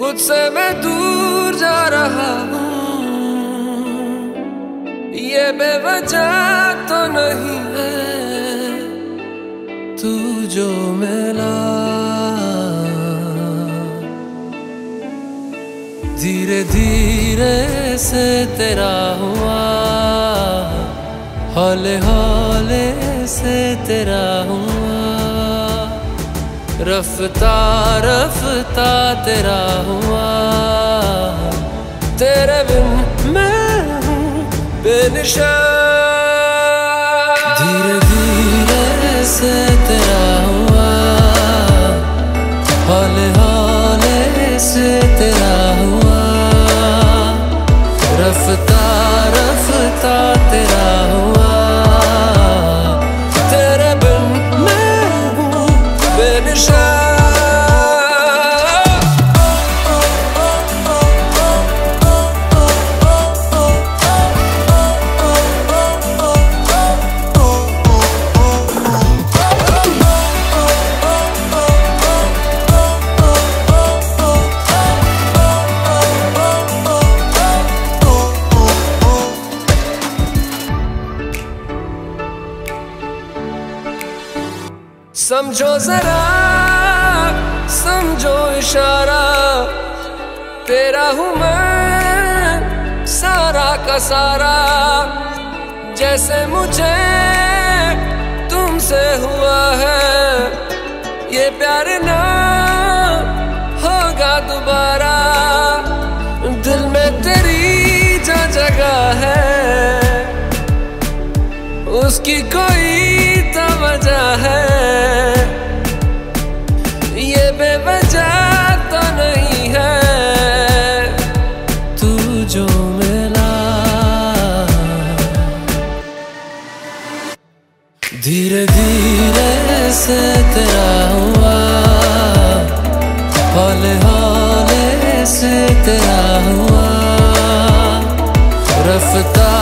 खुद से मैं दूर जा रहा हूँ, ये बेवजह तो नहीं है तू जो मिला। धीरे धीरे से तेरा हुआ, हौले हौले से तेरा हुआ, रफ्ता रफ्ता तेरा हुआ। तेरे बिन मैं हूँ बेनिशान। धीरे धीरे से तेरा हुआ, हौले हौले से तेरा हुआ, रफ्ता रफ्ता तेरा हुआ। तेरे बिन मैं हूँ बेनिशान। समझो जरा, समझो इशारा, तेरा हूँ मैं सारा का सारा। जैसे मुझे तुमसे हुआ है, ये प्यार ना होगा दोबारा। दिल में तेरी जो जगह है, उसकी कोई तो वजह है। ये बेवजह तो नहीं है तू जो मिला। धीरे धीरे से तेरा हुआ, हौले हौले से तेरा हुआ, रफ्ता